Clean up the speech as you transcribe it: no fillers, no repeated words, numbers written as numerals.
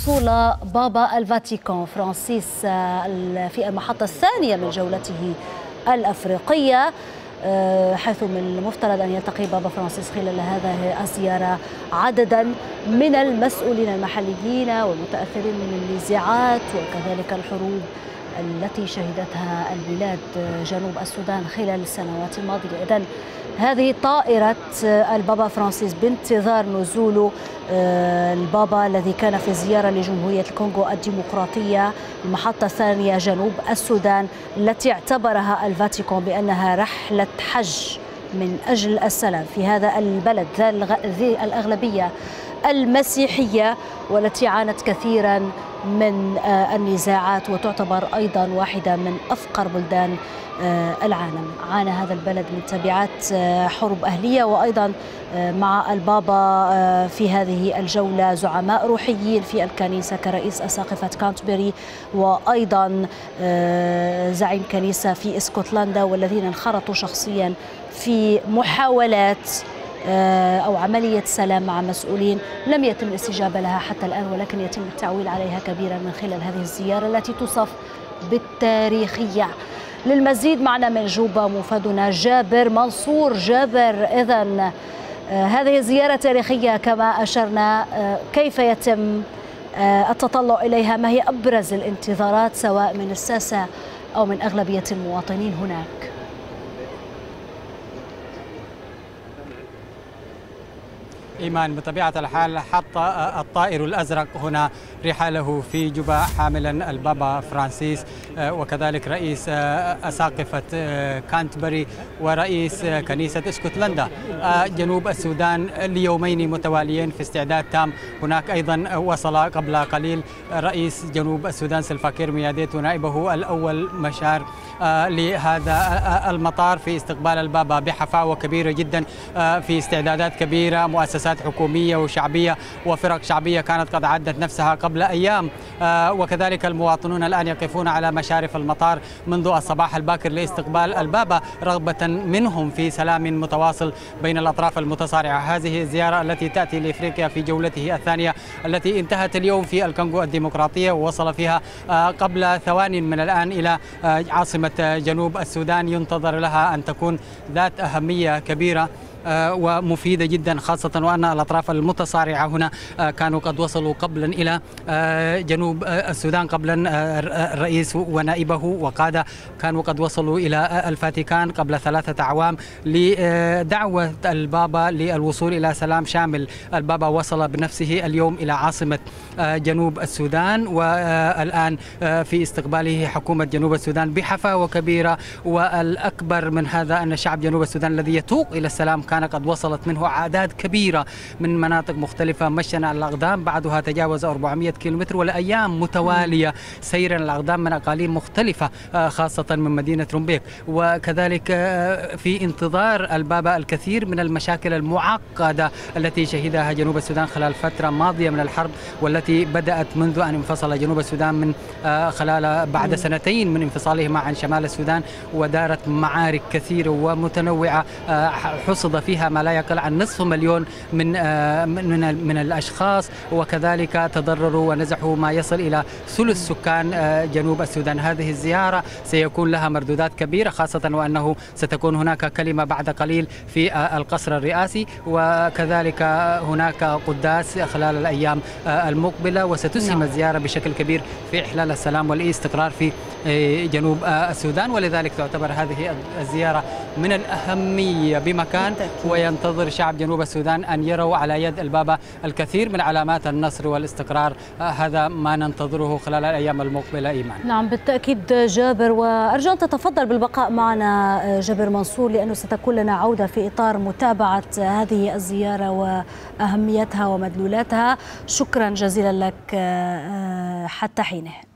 وصول بابا الفاتيكان فرانسيس في المحطة الثانية من جولته الأفريقية، حيث من المفترض أن يلتقي بابا فرانسيس خلال هذه الزيارة عددا من المسؤولين المحليين والمتأثرين من النزاعات وكذلك الحروب التي شهدتها البلاد جنوب السودان خلال السنوات الماضية. إذن هذه طائرة البابا فرانسيس بانتظار نزول البابا الذي كان في زيارة لجمهورية الكونغو الديمقراطية، المحطة الثانية جنوب السودان، التي اعتبرها الفاتيكان بأنها رحلة حج من أجل السلام في هذا البلد ذي الأغلبية المسيحية، والتي عانت كثيرا من النزاعات وتعتبر أيضا واحدة من أفقر بلدان العالم. عانى هذا البلد من تبعات حروب أهلية، وأيضا مع البابا في هذه الجولة زعماء روحيين في الكنيسة كرئيس أساقفة كانتبري، وأيضا زعيم كنيسة في اسكتلندا، والذين انخرطوا شخصيا في محاولات أو عملية سلام مع مسؤولين لم يتم الاستجابة لها حتى الآن، ولكن يتم التعويل عليها كبيرا من خلال هذه الزيارة التي توصف بالتاريخية. للمزيد معنا من جوبا موفدنا جابر منصور. جابر، إذن هذه الزيارة تاريخية كما أشرنا، كيف يتم التطلع إليها؟ ما هي أبرز الانتظارات سواء من الساسة أو من أغلبية المواطنين هناك؟ إيمان، بطبيعة الحال حط الطائر الأزرق هنا رحاله في جوبا حاملا البابا فرانسيس وكذلك رئيس أساقفة كانتبري ورئيس كنيسة اسكتلندا جنوب السودان ليومين متواليين في استعداد تام. هناك أيضا وصل قبل قليل رئيس جنوب السودان سلفا كير مياديت ونائبه الأول مشار لهذا المطار في استقبال البابا بحفاوة كبيرة جدا، في استعدادات كبيرة، مؤسسات حكومية وشعبية وفرق شعبية كانت قد عدت نفسها قبل أيام، وكذلك المواطنون الآن يقفون على مشارف المطار منذ الصباح الباكر لاستقبال البابا رغبة منهم في سلام متواصل بين الأطراف المتصارعة. هذه الزيارة التي تأتي لإفريقيا في جولته الثانية التي انتهت اليوم في الكونغو الديمقراطية، ووصل فيها قبل ثوان من الآن إلى عاصمة جنوب السودان، ينتظر لها أن تكون ذات أهمية كبيرة ومفيدة جدا، خاصة وأن الأطراف المتصارعة هنا كانوا قد وصلوا قبلا إلى جنوب السودان، قبلا الرئيس ونائبه وقادة كانوا قد وصلوا إلى الفاتيكان قبل 3 أعوام لدعوة البابا للوصول إلى سلام شامل. البابا وصل بنفسه اليوم إلى عاصمة جنوب السودان، والآن في استقباله حكومة جنوب السودان بحفاوة كبيرة، والأكبر من هذا أن شعب جنوب السودان الذي يتوق إلى السلام كان قد وصلت منه أعداد كبيرة من مناطق مختلفة مشيا على الأقدام، بعضها تجاوز 400 كيلومتر، ولأيام متوالية سيرا الأقدام من أقاليم مختلفة خاصة من مدينة رومبيك. وكذلك في انتظار البابا الكثير من المشاكل المعقدة التي شهدها جنوب السودان خلال فترة ماضية من الحرب، والتي بدأت منذ أن انفصل جنوب السودان من بعد 2 سنين من انفصالهما عن شمال السودان، ودارت معارك كثيرة ومتنوعة حصد فيها ما لا يقل عن 500,000 من الأشخاص، وكذلك تضرروا ونزحوا ما يصل إلى ثلث سكان جنوب السودان. هذه الزيارة سيكون لها مردودات كبيرة، خاصة وأنه ستكون هناك كلمة بعد قليل في القصر الرئاسي، وكذلك هناك قداس خلال الأيام المقبلة، وستسهم الزيارة بشكل كبير في إحلال السلام والاستقرار في جنوب السودان. ولذلك تعتبر هذه الزيارة من الأهمية بمكان، وينتظر شعب جنوب السودان أن يروا على يد البابا الكثير من علامات النصر والاستقرار. هذا ما ننتظره خلال الأيام المقبلة. إيمان. نعم بالتأكيد جابر، وأرجو أن تتفضل بالبقاء معنا جابر منصور، لأنه ستكون لنا عودة في إطار متابعة هذه الزيارة وأهميتها ومدلولاتها. شكرا جزيلا لك حتى حينه.